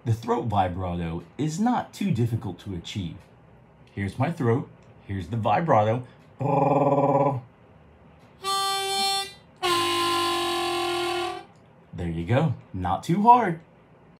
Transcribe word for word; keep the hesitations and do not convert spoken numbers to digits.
The throat vibrato is not too difficult to achieve. Here's my throat, here's the vibrato. There you go, not too hard.